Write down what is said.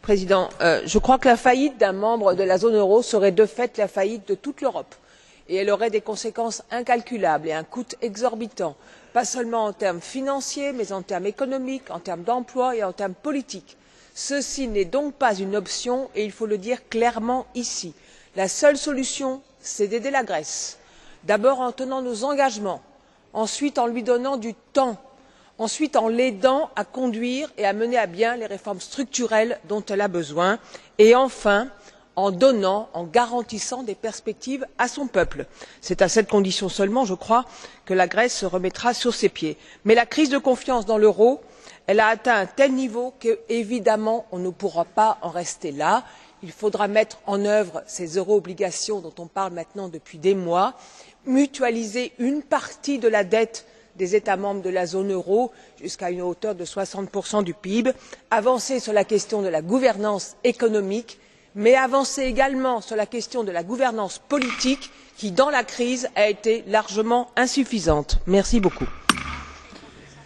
Président, je crois que la faillite d'un membre de la zone euro serait de fait la faillite de toute l'Europe et elle aurait des conséquences incalculables et un coût exorbitant, pas seulement en termes financiers, mais en termes économiques, en termes d'emploi et en termes politiques. Ceci n'est donc pas une option et il faut le dire clairement ici. La seule solution, c'est d'aider la Grèce, d'abord en tenant nos engagements, ensuite en lui donnant du temps, ensuite en l'aidant à conduire et à mener à bien les réformes structurelles dont elle a besoin et enfin en donnant, en garantissant des perspectives à son peuple. C'est à cette condition seulement, je crois, que la Grèce se remettra sur ses pieds. Mais la crise de confiance dans l'euro, elle a atteint un tel niveau que, évidemment, on ne pourra pas en rester là. Il faudra mettre en œuvre ces euro-obligations dont on parle maintenant depuis des mois, mutualiser une partie de la dette des États membres de la zone euro jusqu'à une hauteur de 60% du PIB, avancer sur la question de la gouvernance économique, mais avancer également sur la question de la gouvernance politique qui, dans la crise, a été largement insuffisante. Merci beaucoup.